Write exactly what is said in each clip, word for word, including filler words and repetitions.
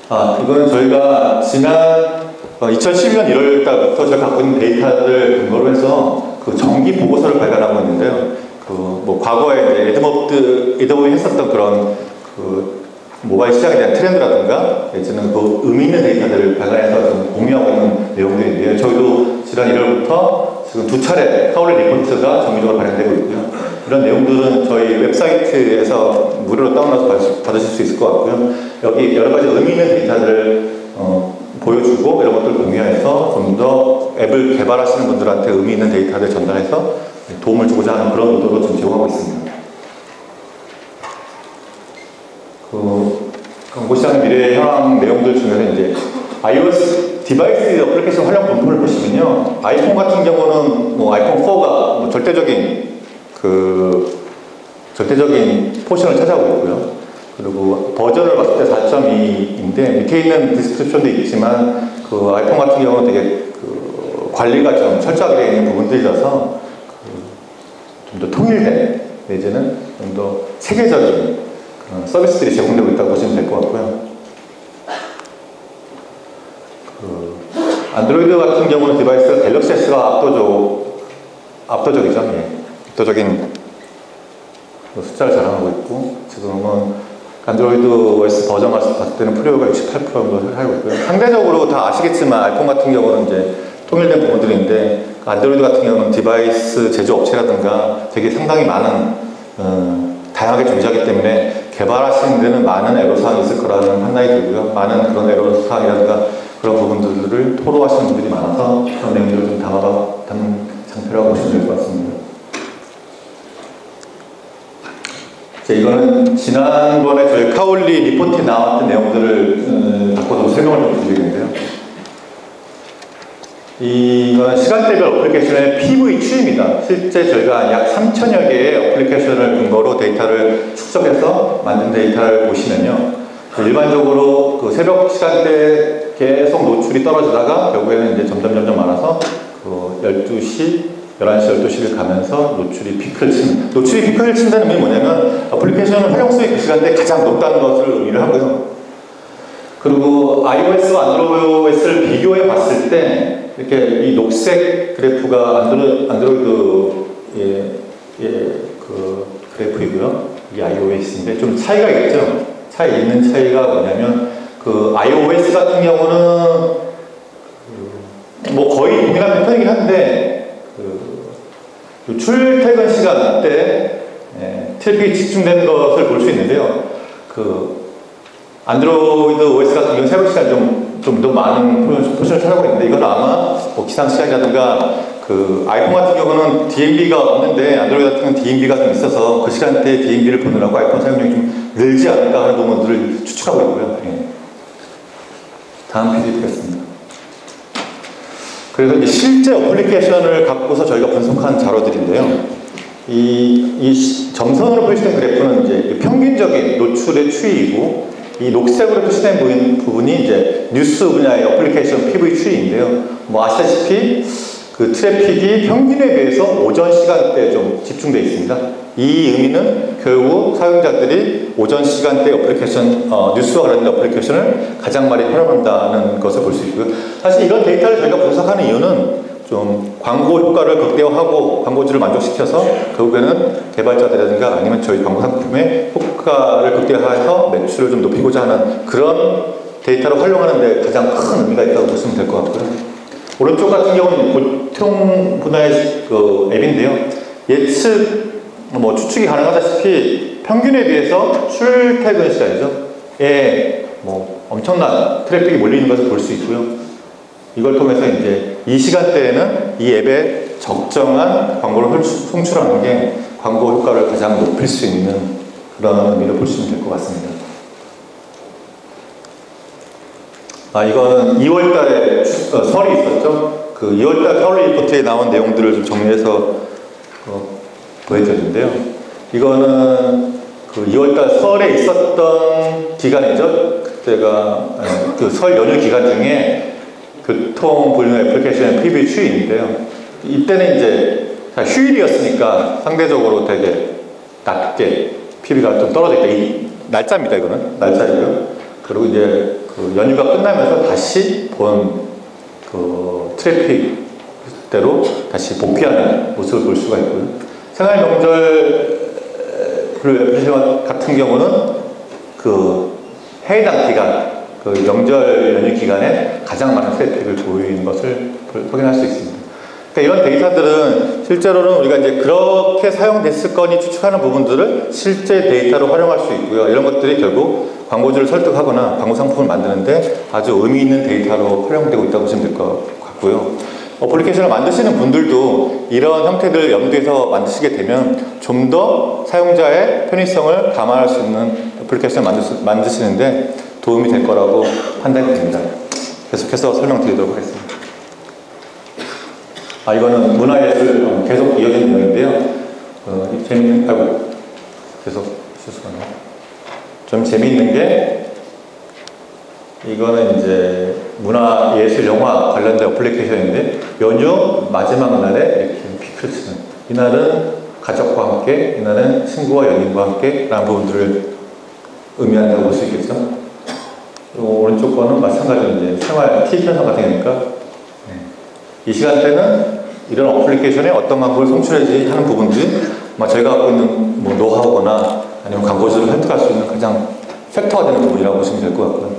아, 이거는 저희가 지난 이천십이 년 일월 달부터 저희가 갖고 있는 데이터를 근거로 해서 그 정기 보고서를 발간하고 있는데요. 그 뭐 과거에 이제 에드머드, 에드머드 했었던 그런 그 모바일 시장에 대한 트렌드라든가 이제는 그 의미 있는 데이터들을 발간해서 좀 공유하고 있는 내용들인데요. 저희도 지난 일월부터 지금 두 차례 카울리 리포트가 정기적으로 발행되고 있고요. 이런 내용들은 저희 웹사이트에서 무료로 다운로드 받으실 수 있을 것 같고요. 여기 여러 가지 의미 있는 데이터들을 어, 보여주고 이런 것들을 공유해서 좀 더 앱을 개발하시는 분들한테 의미 있는 데이터를 전달해서 도움을 주고자 하는 그런 의도로 좀 제공하고 있습니다. 그 광고시장 미래의 향후 내용들 중에는 이제 iOS 디바이스 어플리케이션 활용 분포를 보시면요, 아이폰 같은 경우는 뭐 아이폰 포가 뭐 절대적인 그 절대적인 포션을 차지하고 있고요. 그리고 버전을 봤을 때 사 점 이인데 밑에 있는 디스크립션도 있지만 그 아이폰 같은 경우는 되게 그 관리가 좀 철저하게 되어 있는 부분들이라서 그 좀 더 통일된 내지는 좀 더 체계적인 그런 서비스들이 제공되고 있다고 보시면 될 것 같고요. 그 안드로이드 같은 경우는 디바이스가 갤럭시 S가 압도적, 압도적이죠. 예. 압도적인 숫자를 자랑하고 있고, 지금은 안드로이드 오에스 버전 봤을 때는 프리오가 육십팔 퍼센트 정도 하고 있고요. 상대적으로 다 아시겠지만 아이폰 같은 경우는 이제 통일된 부분들인데, 안드로이드 같은 경우는 디바이스 제조업체라든가 되게 상당히 많은 어, 다양하게 존재하기 때문에 개발하시는 데는 많은 애로사항이 있을 거라는 판단이 들고요. 많은 그런 애로사항이라든가 그런 부분들을 토로하시는 분들이 많아서 그런 내용들을 좀 담아, 담은 상태라고 보시면 될 것 같습니다. 자, 이거는 지난번에 저희 카울리 리포트에 나왔던 내용들을 음, 바꿔서 설명을 좀 드리겠는데요. 이거는 시간대별 어플리케이션의 피브이 추이입니다. 실제 저희가 약 삼천여 개의 어플리케이션을 근거로 데이터를 축적해서 만든 데이터를 보시면요, 일반적으로 그 새벽 시간대에 계속 노출이 떨어지다가 결국에는 이제 점점 점점 많아서 그 열두 시, 열한 시, 열두 시를 가면서 노출이 피크를 치는, 노출이 피크를 친다는 의미는 뭐냐면 어플리케이션 활용수의 그 시간대에 가장 높다는 것을 의미를 하고요. 그리고 iOS와 안드로이드를 비교해 봤을 때 이렇게 이 녹색 그래프가 안드로, 안드로이드 예, 예, 그 그래프이고요. 이게 iOS인데 좀 차이가 있죠. 차이 있는 차이가 뭐냐면 그 iOS 같은 경우는 그 뭐 거의 동일한 패턴이긴 한데 그 출퇴근 시간 때 예, 트래픽이 집중되는 것을 볼 수 있는데요. 그 안드로이드 오에스 같은 경우는 새벽 시간 좀 좀 더 많은 포션을 찾아가고 있는데, 이건 아마 뭐 기상 시간이라든가 그 아이폰 같은 경우는 디엠비가 없는데 안드로이드 같은 경우는 디엠비가 좀 있어서 그 시간대에 디엠비를 보느라고 아이폰 사용량이 좀 늘지 않을까 하는 부분들을 추측하고 있고요. 예. 다음 피디에프 보겠습니다. 그래서 이제 실제 어플리케이션을 갖고서 저희가 분석한 자료들인데요. 이, 이 점선으로 표시된 그래프는 이제 평균적인 노출의 추이이고, 이 녹색으로 표시된 부분, 부분이 이제 뉴스 분야의 어플리케이션 피브이 추이인데요. 뭐 아시다시피 그 트래픽이 평균에 비해서 오전 시간대에 좀 집중되어 있습니다. 이 의미는 결국 사용자들이 오전 시간대 어플리케이션, 어, 뉴스와 관련된 어플리케이션을 가장 많이 활용한다는 것을 볼 수 있고요. 사실 이런 데이터를 저희가 분석하는 이유는 좀 광고 효과를 극대화하고 광고주를 만족시켜서 결국에는 개발자들이라든가 아니면 저희 광고 상품의 효과를 극대화해서 매출을 좀 높이고자 하는 그런 데이터를 활용하는 데 가장 큰 의미가 있다고 보시면 될 것 같고요. 오른쪽 같은 경우는 고통 분야의 그 앱인데요. 예측, 뭐 추측이 가능하다시피 평균에 비해서 출퇴근 시간이죠. 에 뭐 엄청난 트래픽이 몰리는 것을 볼 수 있고요. 이걸 통해서 이제 이 시간대에는 이 앱에 적정한 광고를 송출하는 게 광고 효과를 가장 높일 수 있는 그런 의미로 보시면 될 것 같습니다. 아, 이건 이월 달에 어, 설이 있었죠. 그 이월 달 카울리 리포트에 나온 내용들을 좀 정리해서 어, 보여드렸는데요. 이거는 그 이월 달 설에 있었던 기간이죠. 그때가 그 설 연휴 기간 중에 교통 분류 애플리케이션의 피브이 추이인데요. 이때는 이제 휴일이었으니까 상대적으로 되게 낮게 피브이가 좀 떨어져 있다. 이 날짜입니다. 이거는 날짜이고요. 그리고 이제 그 연휴가 끝나면서 다시 본 그 트래픽대로 다시 복귀하는 모습을 볼 수가 있고요. 생활 명절 애플리케이션 같은 경우는 그 해당 기간, 그 명절 연휴 기간에 가장 많은 트래픽을 보이는 것을 확인할 수 있습니다. 그러니까 이런 데이터들은 실제로는 우리가 이제 그렇게 사용됐을 거니 추측하는 부분들을 실제 데이터로 활용할 수 있고요. 이런 것들이 결국 광고주를 설득하거나 광고 상품을 만드는데 아주 의미 있는 데이터로 활용되고 있다고 보시면 될 것 같고요. 어플리케이션을 만드시는 분들도 이런 형태들을 염두에서 만드시게 되면 좀 더 사용자의 편의성을 감안할 수 있는 어플리케이션을 만드시, 만드시는데 도움이 될 거라고 판단이 됩니다. 계속해서 설명드리도록 하겠습니다. 아, 이거는 문화예술 계속 이어지는 내용인데요. 어, 재밌는, 아이고, 계속 실수가 나요. 좀 재미있는 게, 이거는 이제 문화예술 영화 관련된 어플리케이션인데, 연휴 마지막 날에 이렇게 피크를 치는. 이날은 가족과 함께, 이날은 친구와 연인과 함께 라는 부분들을 의미한다고 볼 수 있겠죠. 그리고 오른쪽 거는 마찬가지로 이제 생활 티비 편성 같은 거니까, 이 시간대는 이런 어플리케이션에 어떤 광고를 송출해야지 하는 부분들이 아마 저희가 갖고 있는 뭐 노하우거나 아니면 광고주를 획득할 수 있는 가장 팩터가 되는 부분이라고 보시면 될 것 같고요.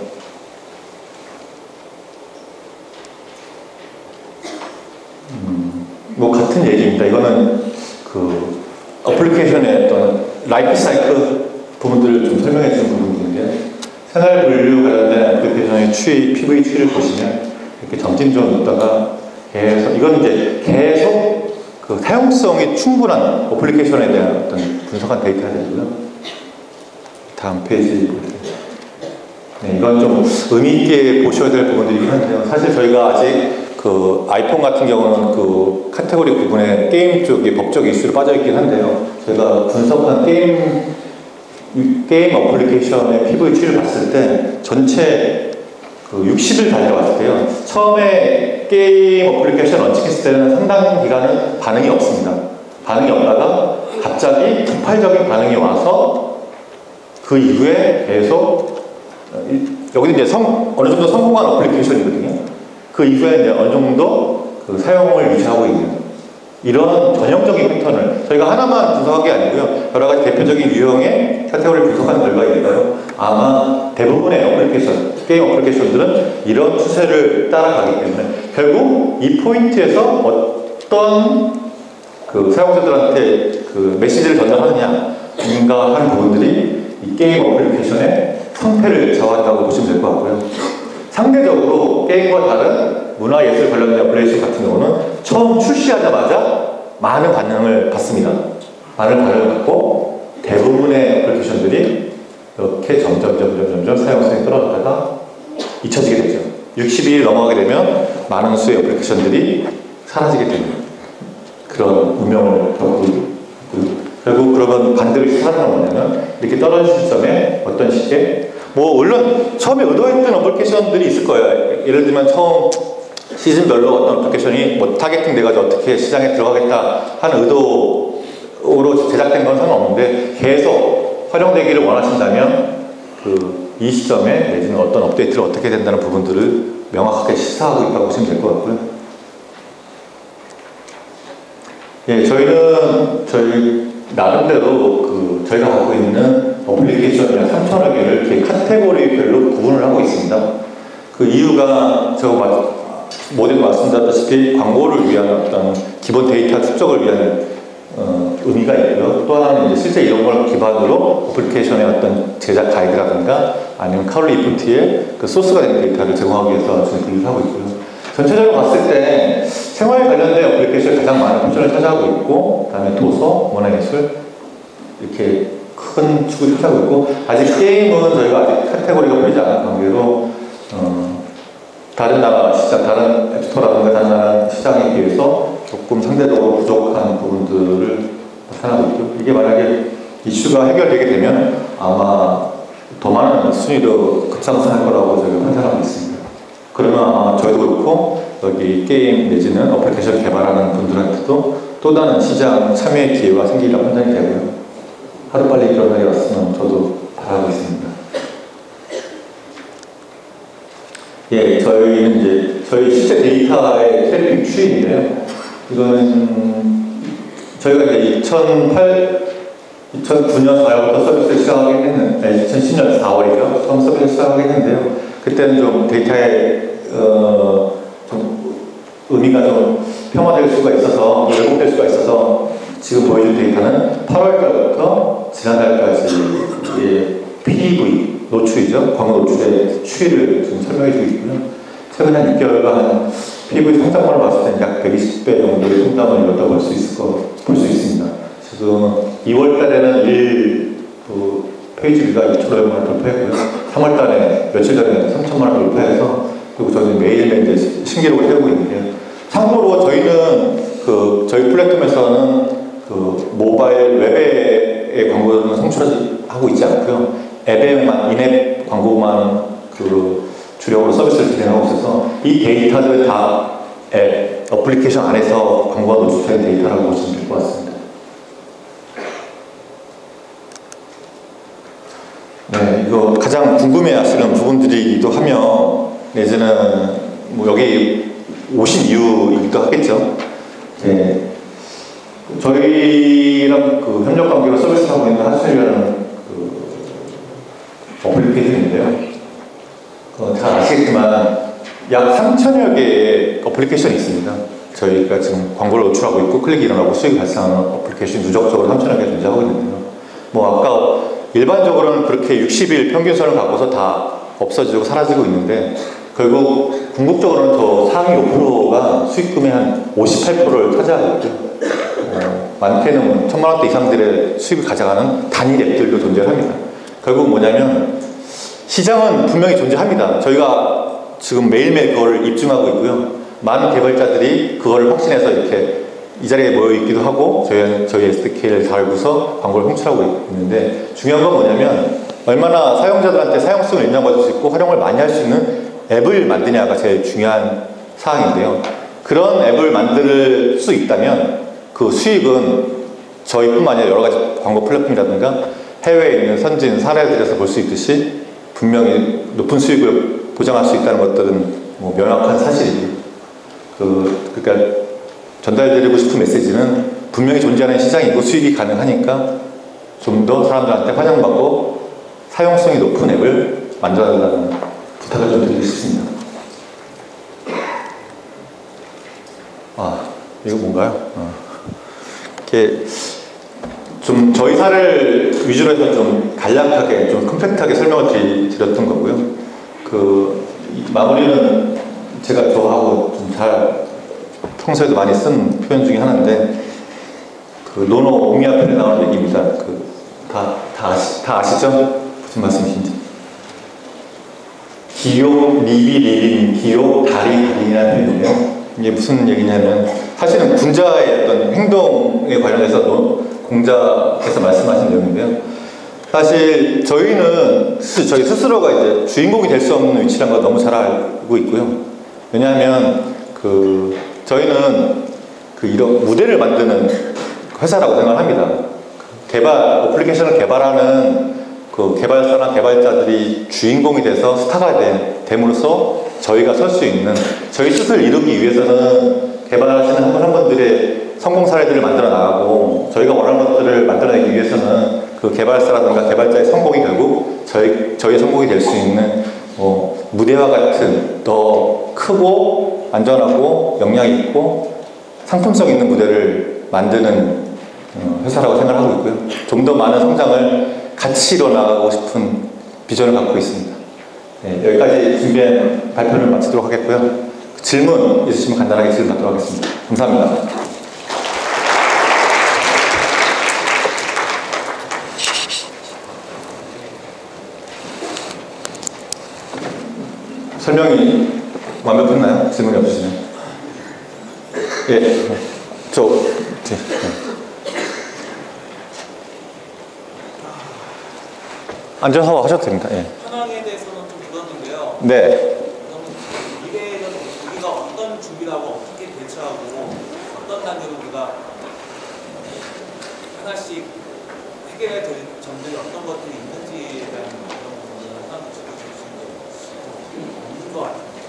음, 뭐 같은 얘기입니다. 이거는 그 어플리케이션의 어떤 라이프 사이클 부분들을 좀 설명해 주는 부분인데요. 생활 분류 관련된 어플리케이션의 추이, 피브이 추이를 보시면 이렇게 점진적으로 놓다가 계속, 이건 이제 계속 그 사용성이 충분한 어플리케이션에 대한 어떤 분석한 데이터가 되고요. 다음 페이지. 네, 이건 좀 의미있게 보셔야 될 부분들이긴 한데요. 사실 저희가 아직 그 아이폰 같은 경우는 그 카테고리 구분에 게임 쪽에 법적 이슈로 빠져있긴 한데요. 저희가 분석한 게임, 게임 어플리케이션의 피브이 추이를 봤을 때 전체 그 육십 일 단위로 봤을 때요. 처음에 게임 어플리케이션 런칭했을 때는 상당 기간은 반응이 없습니다. 반응이 없다가 갑자기 폭발적인 반응이 와서 그 이후에 계속 여기는 이제 성, 어느 정도 성공한 어플리케이션이거든요. 그 이후에 이제 어느 정도 그 사용을 유지하고 있는 이런 전형적인 패턴을 저희가 하나만 분석한 게 아니고요. 여러 가지 대표적인 유형의 카테고리를 분석한 결과인데요. 아마 대부분의 어플리케이션, 게임 어플리케이션들은 이런 추세를 따라가기 때문에 결국 이 포인트에서 어떤 그 사용자들한테 그 메시지를 전달하느냐인가 하는 부분들이 이 게임 어플리케이션의 성패를 좌우한다고 보시면 될 것 같고요. 상대적으로 게임과 다른 문화예술 관련된 어플리케이션 같은 경우는 처음 출시하자마자 많은 반응을 받습니다. 많은 반응을 받고 대부분의 어플리케이션들이 이렇게 점점 점점 점점 사용성이 떨어졌다가 잊혀지게 되죠. 육십 일이 넘어가게 되면 많은 수의 어플리케이션들이 사라지게 되는 그런 운명을 겪고 있고요. 결국 그러면 반대로 사라지는 뭐냐면 이렇게 떨어진 시점에 어떤 시기에 뭐 물론 처음에 의도했던 어플리케이션들이 있을 거예요. 예를 들면 처음 시즌별로 어떤 어플리케이션이 뭐 타겟팅 돼가지고 어떻게 시장에 들어가겠다 하는 의도로 제작된 건 상관없는데 계속 활용되기를 원하신다면 그 이 시점에 내지는 어떤 업데이트를 어떻게 된다는 부분들을 명확하게 시사하고 있다고 보시면 될 것 같고요. 예, 저희는 저희 나름대로 그 저희가 갖고 있는 어플리케이션이 약 삼천여 개를 이렇게 카테고리별로 구분을 하고 있습니다. 그 이유가 저 모두도 말씀드렸다시피 광고를 위한 어떤 기본 데이터 축적을 위한 어, 의미가 있고요. 또 하나는 이제 실제 이런 걸 기반으로 어플리케이션의 어떤 제작 가이드라든가 아니면 카롤리포트의 그 소스가 되는 데이터를 제공하기 위해서 저희 분류를 하고 있고요. 전체적으로 봤을 때 생활 관련된 어플리케이션이 가장 많은 포션을 차지하고 있고, 그 다음에 도서, 문화예술 이렇게 큰 축을 차지하고 있고, 아직 게임은 저희가 아직 카테고리가 보이지 않은 관계로 어, 다른 나라 시장, 다른 앱스토어라든가 다른 나라 시장에 비해서 조금 상대적으로 부족한 부분들을 나타나고 있죠. 이게 만약에 이슈가 해결되게 되면 아마 더 많은 순위로 급상승할 거라고 저희가 판단하고 있습니다. 그러면 아마 저희도 그렇고 여기 게임 내지는 어플리케이션 개발하는 분들한테도 또 다른 시장 참여의 기회가 생기리라 판단이 되고요. 하루빨리 그런 날이 왔으면 저도 바라고 있습니다. 예, 저희는 이제 저희 실제 데이터의 트래픽 추이인데요. 이거는 저희가 이제 이천팔, 이천구 년 사월부터 서비스를 시작하긴 했는데, 아니, 이천십 년 사월이죠. 처음 서비스를 시작하긴 했는데요. 그때는 좀 데이터의 어, 좀 의미가 좀 평화될 수가 있어서, 왜곡될 수가 있어서 지금 보여준 데이터는 팔월 달부터 지난달까지 예, 피브이 노출이죠. 광고 노출의 추이를 지금 설명해 주고 있고요. 최근 한 육 개월간 피브이 성장률을 봤을 때는 약 백이십 배 정도의 성장을 이뤘다고 볼 수 있을 거, 볼 수 있습니다. 지금 이월 달에는 일 그 페이지 뷰가 이천오백만 원 돌파했고요. 삼월 달에 며칠 전에 삼천만 원 돌파해서, 그리고 저희는 매일매일 이제 신기록을 세우고 있는데요. 참고로 저희는 그 저희 플랫폼에서는 그 모바일 웹의 광고는 송출하고 있지 않고요. 앱에만, 인앱 광고만 그 주력으로 서비스를 진행하고 있어서 이 데이터들 다 앱, 어플리케이션 안에서 광고가 노출된 데이터라고 보시면 될 것 같습니다. 네, 이거 가장 궁금해 하시는 부분들이기도 하며, 내지는 뭐 여기 오신 이유이기도 하겠죠. 네. 저희랑 그 협력 관계로 서비스하고 있는 하수이라는 그 어플리케이션인데요. 어, 잘 아시겠지만 약 삼천여 개의 어플리케이션이 있습니다. 저희가 지금 광고를 노출하고 있고 클릭이 일어나고 수익이 발생하는 어플리케이션이 누적적으로 삼천여 개 존재하고 있는데요. 뭐 아까 일반적으로는 그렇게 육십 일 평균선을 갖고서 다 없어지고 사라지고 있는데, 결국 궁극적으로는 저 상위 오 퍼센트가 수익금의 한 오십팔 퍼센트를 차지하고 있고요. 어, 많게는 천만 원대 이상들의 수익을 가져가는 단일 앱들도 존재합니다. 결국 뭐냐면 시장은 분명히 존재합니다. 저희가 지금 매일매일 그걸 입증하고 있고요. 많은 개발자들이 그거를 확신해서 이렇게 이 자리에 모여 있기도 하고, 저희, 저희 에스디케이를 달고서 광고를 홍출하고 있는데, 중요한 건 뭐냐면 얼마나 사용자들한테 사용성을 인정받을 수 있고 활용을 많이 할 수 있는 앱을 만드냐가 제일 중요한 사항인데요. 그런 앱을 만들 수 있다면 그 수익은 저희뿐만 아니라 여러 가지 광고 플랫폼이라든가 해외에 있는 선진 사례들에서 볼 수 있듯이 분명히 높은 수익을 보장할 수 있다는 것들은 뭐 명확한 사실이고, 그, 그러니까 전달드리고 싶은 메시지는 분명히 존재하는 시장이고 수익이 가능하니까 좀 더 사람들한테 환영받고 사용성이 높은 앱을 만들어달라는 부탁을 좀 드리고 싶습니다. 아, 이거 뭔가요? 어. 이렇게 좀 저희 사례를 위주로 해서 좀 간략하게, 좀 컴팩트하게 설명을 드리, 드렸던 거고요. 그 마무리는 제가 좋아하고 좀 잘 평소에도 많이 쓴 표현 중에 하나인데, 그 노노 오미야 편에 나오는 얘기입니다. 그 다, 다, 아시, 다 아시죠? 무슨 말씀이신지. 기요, 리비, 리빈, 기요, 다리, 다리라는 표현인데요. 이게 무슨 얘기냐면, 사실은 군자의 어떤 행동에 관련해서 공자께서 말씀하신 내용인데요. 사실 저희는 스, 저희 스스로가 이제 주인공이 될 수 없는 위치라는 걸 너무 잘 알고 있고요. 왜냐하면 그 저희는 그 이런 무대를 만드는 회사라고 생각을 합니다. 개발, 어플리케이션을 개발하는 그 개발사나 개발자들이 주인공이 돼서 스타가 된, 됨으로써 저희가 설 수 있는, 저희 뜻을 이루기 위해서는 개발하시는 한 분 한 분들의 성공 사례들을 만들어 나가고, 저희가 원하는 것들을 만들어내기 위해서는 그 개발사라든가 개발자의 성공이 결국 저희, 저희의 성공이 될 수 있는 뭐 무대와 같은 더 크고 안전하고 역량 있고 상품성 있는 무대를 만드는 회사라고 생각하고 있고요. 좀 더 많은 성장을 같이 이뤄나가고 싶은 비전을 갖고 있습니다. 네, 여기까지 준비한 발표를 마치도록 하겠고요. 질문 있으시면 간단하게 질문 받도록 하겠습니다. 감사합니다. 설명이 완벽했나요? 질문이 없으시면. 예, 저, 네. 앉아서 하셔도 됩니다. 예. 현황에 대해서는 좀 들었는데요. 네. 미래에는 우리가 어떤 준비를 하고 어떻게 대처하고 어떤 단계로 우리가 하나씩 해결해야 될 점들이 어떤 것들이 있는지에 대한 그런 부분을 하나 짚어줄 수 있는 것 같아요.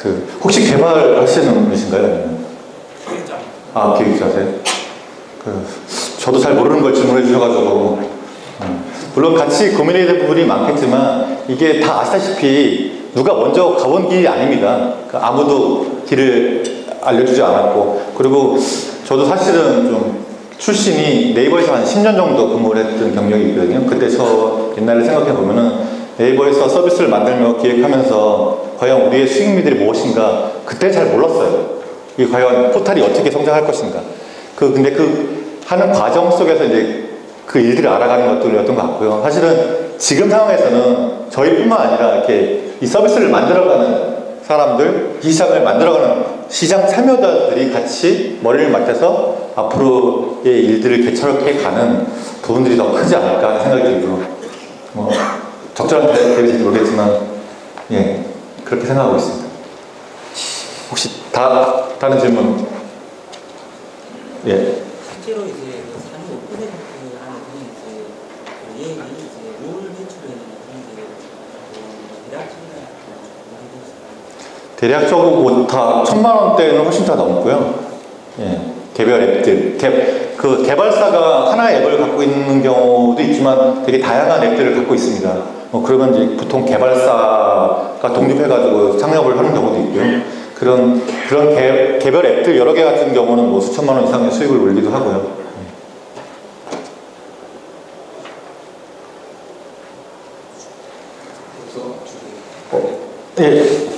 그 혹시 개발하시는 분이신가요? 아니면? 기획자. 아, 기획자세요? 그 저도 잘 모르는 걸 질문해 주셔가지고 음. 물론 같이 고민해야 될 부분이 많겠지만 이게 다 아시다시피 누가 먼저 가본 길이 아닙니다. 그러니까 아무도 길을 알려주지 않았고, 그리고 저도 사실은 좀 출신이 네이버에서 한 십 년 정도 근무를 했던 경력이 있거든요. 그때 저 옛날에 생각해 보면은 네이버에서 서비스를 만들며 기획하면서 과연 우리의 수익미들이 무엇인가 그때 잘 몰랐어요. 이게 과연 포탈이 어떻게 성장할 것인가. 그 근데 그 하는 과정 속에서 이제 그 일들을 알아가는 것들이었던 것 같고요. 사실은 지금 상황에서는 저희뿐만 아니라 이렇게 이 서비스를 만들어가는 사람들, 이 시장을 만들어가는 시장 참여자들이 같이 머리를 맞춰서 앞으로의 일들을 개척해 가는 부분들이 더 크지 않을까 하는 생각이 들고, 뭐 적절한 대비인지 모르겠지만 예, 그렇게 생각하고 있습니다. 혹시 다, 다른 질문? 예. 실제로 이제 삼십오 퍼센트 안에 드는 이제 그 예액이 이제 롤 매출에는 이제 대략적으로 대략적으로 뭐 다 천만 원대는 훨씬 다 넘고요. 예, 개별 앱들, 개, 그 개발사가 하나의 앱을 갖고 있는 경우도 있지만 되게 다양한 앱들을 갖고 있습니다. 뭐 그러면 이제 보통 개발사가 독립해가지고 창업을 하는 경우도 있고요. 그런 그런 개, 개별 앱들 여러 개 같은 경우는 뭐 수천만 원 이상의 수익을 올리기도 하고요. 어, 예.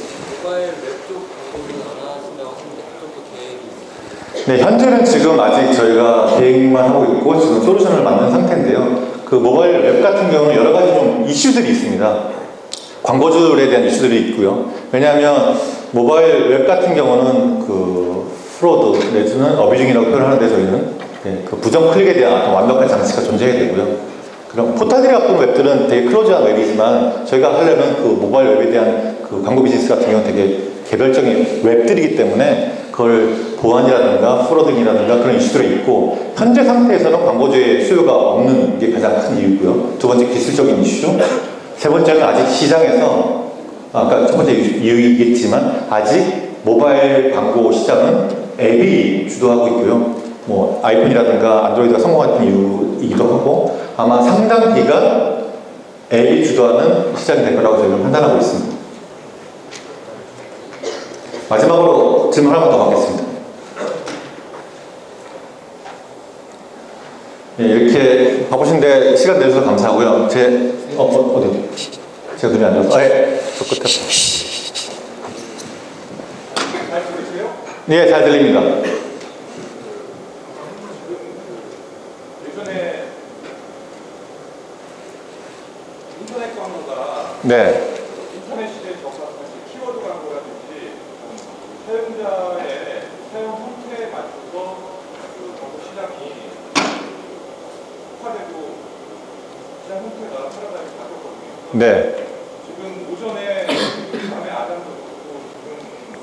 네, 현재는 지금 아직 저희가 계획만 하고 있고 지금 솔루션을 만든 상태인데요. 그 모바일 웹 같은 경우는 여러 가지 좀 이슈들이 있습니다. 광고주들에 대한 이슈들이 있고요. 왜냐하면 모바일 웹 같은 경우는 그 프로드 내지는 어뷰징이라고 표현하는데 저희는 네, 그 부정 클릭에 대한 어떤 완벽한 장치가 존재해야 되고요. 그럼 포탈들이 갖고 있는 웹들은 되게 클로즈한 웹이지만 저희가 하려면 그 모바일 웹에 대한 그 광고 비즈니스 같은 경우는 되게 개별적인 웹들이기 때문에 그걸 보안이라든가 프로딩이라든가 그런 이슈들이 있고, 현재 상태에서는 광고주의 수요가 없는 게 가장 큰 이유고요. 두 번째 기술적인 이슈, 세 번째는 아직 시장에서 아까 첫 번째 이유이겠지만 아직 모바일 광고 시장은 앱이 주도하고 있고요. 뭐 아이폰이라든가 안드로이드가 성공한 이유이기도 하고 아마 상당기가 앱이 주도하는 시장이 될 거라고 저희는 판단하고 있습니다. 마지막으로 질문 하나만 더 받겠습니다. 예, 이렇게 바쁘신데 시간 내주셔서 감사하고요. 제, 어, 어, 어디? 제가 눈이 안 좋아서. 아, 예. 저 끝에. 잘 들리세요? 예, 잘 들립니다. 예전에 인터넷 광고가 네. 인터넷 시대에 적합한 키워드 광고라든지 사용자의 사용 형태에 맞춰서 그 광고 시장이 특화되고 시장 형태가 패러다임이 바뀌었거든요. 네. 지금 오전에 밤에 아담도 그렇고 지금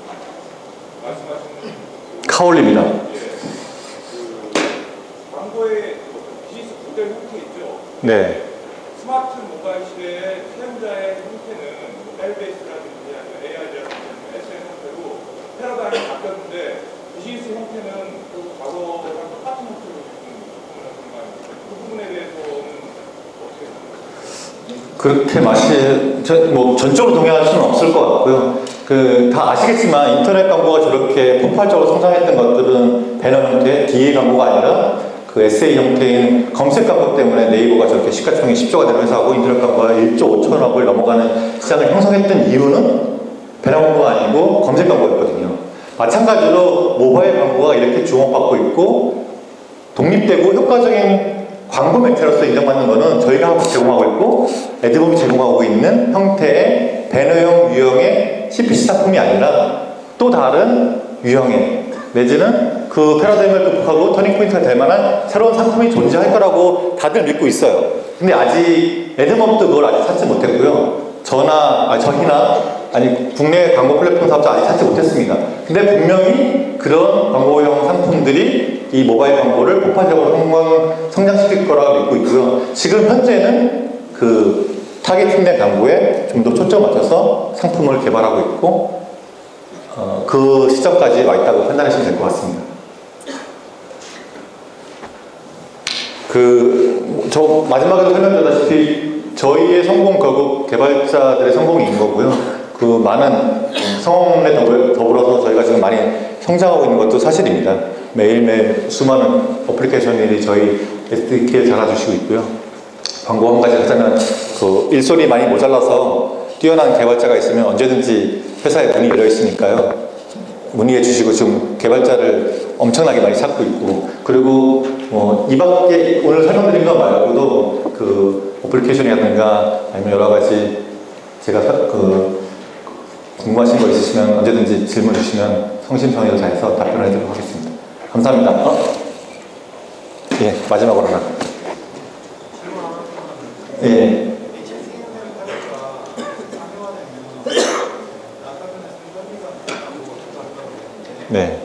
말씀하신 카올리입니다. 예, 그 광고의 비즈니스 모델 형태 있죠. 네. 스마트 모바일 시대의 사용자의 형태는 멜 베이스라든지 아니면 에이아이라든지 아니면 에스엔에스 형태로 패러다임이 바뀌었는데 비즈니스 형태는 그 과거랑 똑같은 형태로 지금 접근을 하는 거 아닙니까? 그 부분에 대해서는 어떻게 생각하세요? 그렇게 마시, 저, 뭐, 전적으로 동의할 수는 없을 것 같고요. 그, 다 아시겠지만, 인터넷 광고가 저렇게 폭발적으로 성장했던 것들은 배너 형태, 디에이 광고가 아니라 그 에스에이 형태인 검색 광고 때문에 네이버가 저렇게 시가총액 십조가 되는 회사하고 인터넷 광고가 일조 오천억을 넘어가는 시장을 형성했던 이유는 배너 광고가 아니고 검색 광고였거든요. 마찬가지로 모바일 광고가 이렇게 주목받고 있고, 독립되고 효과적인 광고 매체로서 인정받는 것은 저희가 제공하고 있고 애드범이 제공하고 있는 형태의 배너형 유형의 씨피씨 상품이 아니라 또 다른 유형의 내지는 그 패러다임을 극복하고 터닝포인트가 될 만한 새로운 상품이 존재할 거라고 다들 믿고 있어요. 근데 아직 애드범도 그걸 아직 찾지 못했고요. 저나 아, 저희나 아니 국내 광고 플랫폼 사업자 아직 찾지 못했습니다. 근데 분명히 그런 광고형 상품들이 이 모바일 광고를 폭발적으로 성공, 성장시킬 거라고 믿고 있고요. 지금 현재는 그 타겟팅된 광고에 좀 더 초점 맞춰서 상품을 개발하고 있고 어, 그 시점까지 와 있다고 판단하시면 될 것 같습니다. 그, 저 마지막에 설명드렸다시피 저희의 성공 결국 개발자들의 성공인 거고요. 그 많은 성원에 더불어서 저희가 지금 많이 성장하고 있는 것도 사실입니다. 매일매일 수많은 어플리케이션들이 저희 에스디케이를 달아주시고 있고요. 광고 한 가지 하자면 그 일손이 많이 모자라서 뛰어난 개발자가 있으면 언제든지 회사에 문이 열려 있으니까요. 문의해 주시고 지금 개발자를 엄청나게 많이 찾고 있고, 그리고 뭐 이 밖에 오늘 설명드린 것 말고도 그 어플리케이션이라든가 아니면 여러 가지 제가 그 궁금하신 거 있으시면 언제든지 질문 주시면 성심성의를 다해서 답변을 해드리도록 하겠습니다. 감사합니다. 어? 예, 마지막으로 하나. 예. 네.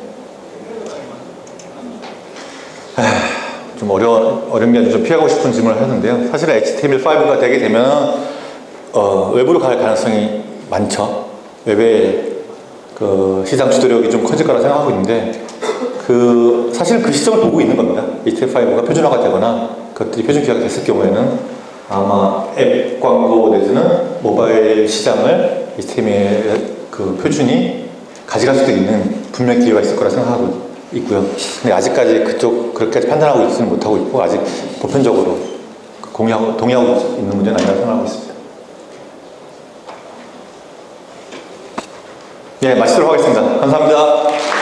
좀 어려운, 어려운 게 아니라 좀 피하고 싶은 질문을 하는데요. 사실은 에이치티엠엘 파이브가 되게 되면 어, 외부로 갈 가능성이 많죠. 웹의 그 시장 주도력이 좀 커질 거라 생각하고 있는데, 그 사실 그 시점을 보고 있는 겁니다. 에이치티엠엘 파이브가 표준화가 되거나 그것들이 표준 기화가 됐을 경우에는 아마 앱 광고 내지는 모바일 시장을 에이치티엠엘 그 표준이 가져갈 수도 있는 분명 기회가 있을 거라 생각하고 있고요. 근데 아직까지 그쪽 그렇게까지 판단하고 있지는 못하고 있고, 아직 보편적으로 공유하고 동의하고 있는 문제는 아니라고 생각하고 있습니다. 예, 마치도록 하겠습니다. 감사합니다.